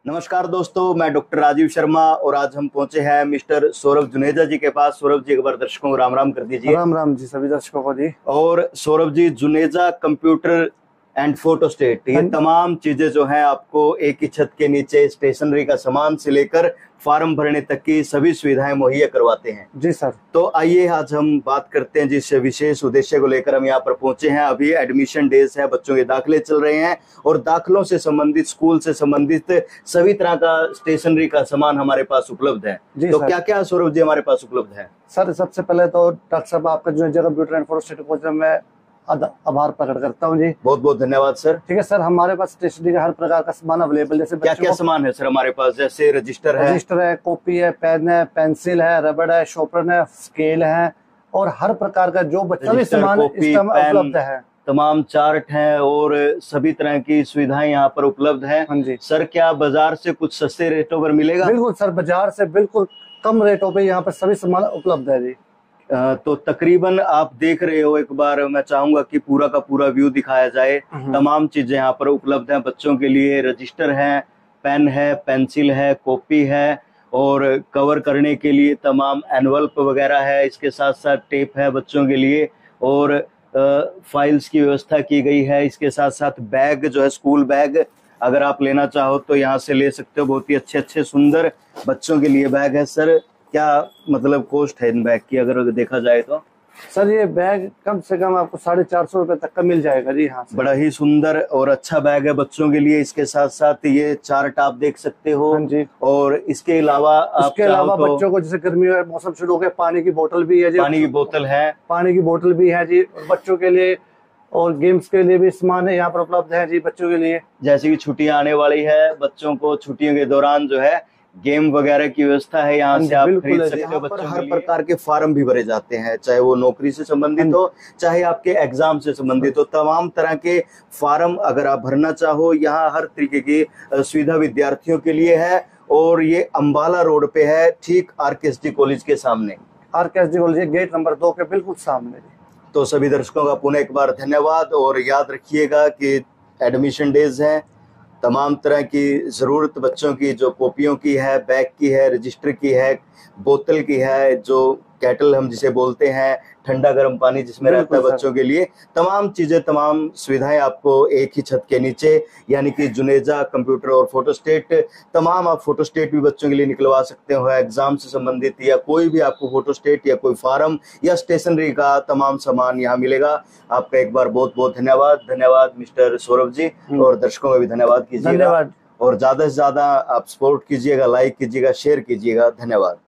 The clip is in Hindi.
नमस्कार दोस्तों, मैं डॉक्टर राजीव शर्मा और आज हम पहुंचे हैं मिस्टर सौरभ जुनेजा जी के पास। सौरभ जी, एक बार दर्शकों को राम राम कर दीजिए। राम राम जी सभी दर्शकों को जी। और Saurabh ji, Juneja computer and photostat, ये तमाम चीजें जो हैं आपको एक ही छत के नीचे स्टेशनरी का सामान से लेकर फॉर्म भरने तक की सभी सुविधाएं मुहैया करवाते हैं। जी सर। तो आइए आज हम बात करते हैं जिस विशेष उद्देश्य को लेकर हम यहाँ पर पहुंचे हैं। अभी एडमिशन डेज है, बच्चों के दाखिले चल रहे हैं और दाखिलों से संबंधित, स्कूल से संबंधित सभी तरह का स्टेशनरी का सामान हमारे पास उपलब्ध है। तो क्या क्या सौरभ जी हमारे पास उपलब्ध है? सर सबसे पहले तो डॉक्टर साहब आपका जो कंप्यूटर एंड फोटो स्टेट को मैं आभार प्रकट करता हूँ जी। बहुत बहुत धन्यवाद सर। ठीक है सर, हमारे पास स्टेशनरी का हर प्रकार का सामान अवेलेबल, जैसे क्या क्या सामान है सर हमारे पास? जैसे रजिस्टर है, कॉपी है, पेन है, पेंसिल है, रबड़ है, शॉर्पनर है, स्केल है और हर प्रकार का जो बच्चा भी सामान उपलब्ध है। तमाम चार्ट हैं और सभी तरह की सुविधाएं यहाँ पर उपलब्ध हैं। हाँ जी सर, क्या बाजार से कुछ सस्ते रेटों पर मिलेगा? बिल्कुल सर, बाजार से बिल्कुल कम रेटों पे यहाँ पर सभी सामान उपलब्ध है जी। तो तकरीबन आप देख रहे हो, एक बार मैं चाहूंगा कि पूरा का पूरा व्यू दिखाया जाए। तमाम चीजें यहाँ पर उपलब्ध हैं बच्चों के लिए। रजिस्टर है, पेन है, पेंसिल है, कॉपी है और कवर करने के लिए तमाम एनवल्प वगैरह है। इसके साथ साथ टेप है बच्चों के लिए और फाइल्स की व्यवस्था की गई है। इसके साथ साथ बैग जो है, स्कूल बैग, अगर आप लेना चाहो तो यहाँ से ले सकते हो। बहुत ही अच्छे अच्छे सुंदर बच्चों के लिए बैग है। सर, क्या मतलब कॉस्ट है इन बैग की अगर देखा जाए तो? सर ये बैग कम से कम आपको 450 रुपए तक का मिल जाएगा जी। हाँ, बड़ा ही सुंदर और अच्छा बैग है बच्चों के लिए। इसके साथ साथ ये चार्ट आप देख सकते हो। हाँ जी। और इसके अलावा बच्चों को जैसे गर्मी का मौसम शुरू हो गया, पानी की बोतल भी है जी। पानी की बोतल है जी बच्चों के लिए, और गेम्स के लिए भी सामान है यहाँ पर उपलब्ध है जी बच्चों के लिए। जैसे कि छुट्टियां आने वाली है, बच्चों को छुट्टियों के दौरान जो है गेम वगैरह की व्यवस्था है, यहाँ से आप खरीद सकते हो। बच्चों हर प्रकार के फार्म भी भरे जाते हैं, चाहे वो नौकरी से संबंधित हो, चाहे आपके एग्जाम से संबंधित हो। तमाम तरह के फार्म अगर आप भरना चाहो, यहाँ हर तरीके की सुविधा विद्यार्थियों के लिए है। और ये अम्बाला रोड पे है, ठीक RKSD कॉलेज के सामने। RKSD कॉलेज गेट नंबर 2 के बिल्कुल सामने। तो सभी दर्शकों का पुनः एक बार धन्यवाद और याद रखिएगा कि एडमिशन डेज हैं। तमाम तरह की ज़रूरत बच्चों की, जो कॉपियों की है, बैग की है, रजिस्टर की है, बोतल की है, जो केटल हम जिसे बोलते हैं, ठंडा गर्म पानी जिसमें रहता है बच्चों के लिए, तमाम चीज़ें, तमाम सुविधाएं आपको एक ही छत के नीचे, यानी कि जुनेजा कंप्यूटर और फोटो स्टेट। तमाम आप फोटो स्टेट भी बच्चों के लिए निकलवा सकते हो, एग्जाम से संबंधित या कोई भी आपको फोटो स्टेट या कोई फार्म या स्टेशनरी का तमाम सामान यहाँ मिलेगा। आपका एक बार बहुत बहुत धन्यवाद मिस्टर सौरभ जी, और दर्शकों का भी धन्यवाद कीजिएगा। और ज्यादा से ज्यादा आप सपोर्ट कीजिएगा, लाइक कीजिएगा, शेयर कीजिएगा। धन्यवाद।